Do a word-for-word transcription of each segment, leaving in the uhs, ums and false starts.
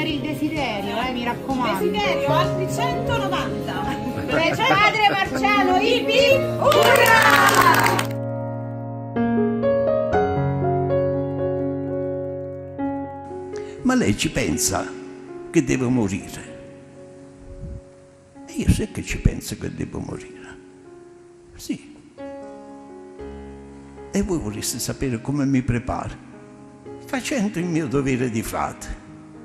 per il desiderio, eh, mi raccomando. Desiderio, altri centonovanta. Padre Marciano, hip hip, urrà! Ma lei ci pensa che devo morire? E io so che ci penso che devo morire. Sì. E voi vorreste sapere come mi preparo? Facendo il mio dovere di frate.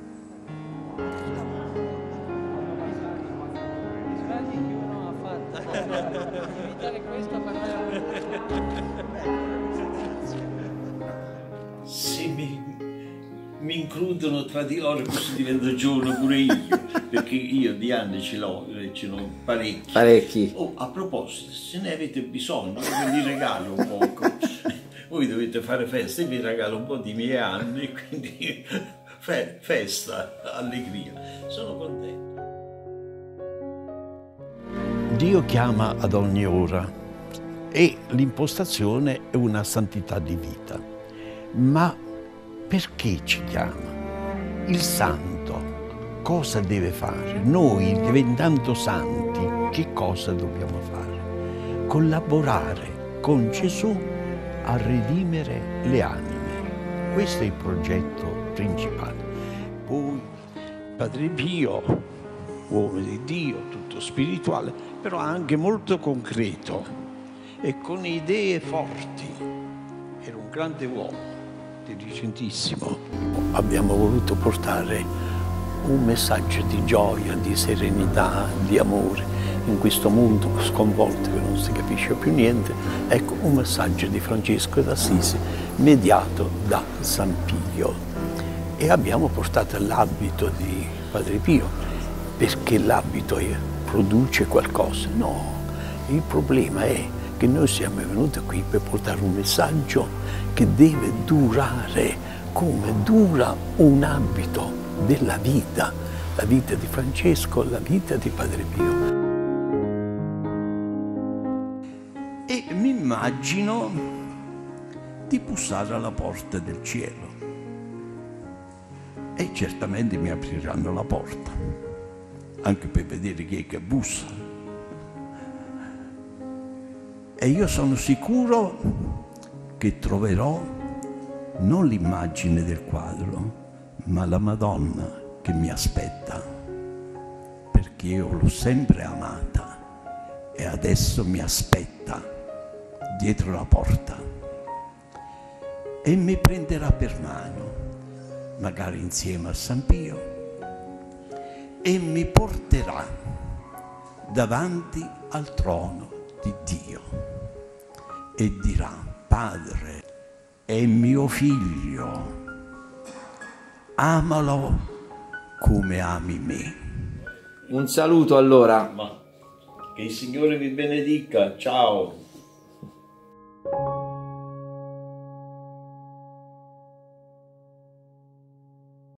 Se mi, mi includono tra di loro così divento giovane pure io, perché io di anni ce l'ho, ce l'ho parecchi. Parecchi. Oh, a proposito, se ne avete bisogno, io vi regalo un poco. Voi dovete fare festa, io vi regalo un po' di miei anni, quindi fe festa, allegria. Sono contento. Dio chiama ad ogni ora e l'impostazione è una santità di vita. Ma perché ci chiama? Il santo cosa deve fare? Noi, diventando santi, che cosa dobbiamo fare? Collaborare con Gesù a redimere le anime. Questo è il progetto principale. Poi Padre Pio, uomo di Dio, tutto spirituale, però anche molto concreto e con idee forti. Era un grande uomo, intelligentissimo. Abbiamo voluto portare un messaggio di gioia, di serenità, di amore in questo mondo sconvolto che non si capisce più niente. Ecco, un messaggio di Francesco d'Assisi mediato da San Pio. E abbiamo portato l'abito di Padre Pio, perché l'abito produce qualcosa. No, il problema è che noi siamo venuti qui per portare un messaggio che deve durare come dura un abito della vita, la vita di Francesco, la vita di Padre Pio. E mi immagino di bussare alla porta del cielo e certamente mi apriranno la porta, anche per vedere chi è che bussa. E io sono sicuro che troverò non l'immagine del quadro, ma la Madonna che mi aspetta, perché io l'ho sempre amata e adesso mi aspetta dietro la porta e mi prenderà per mano, magari insieme a San Pio, e mi porterà davanti al trono di Dio e dirà: Padre, è mio figlio, amalo come ami me. Un saluto allora. Ma che il Signore vi benedica, ciao.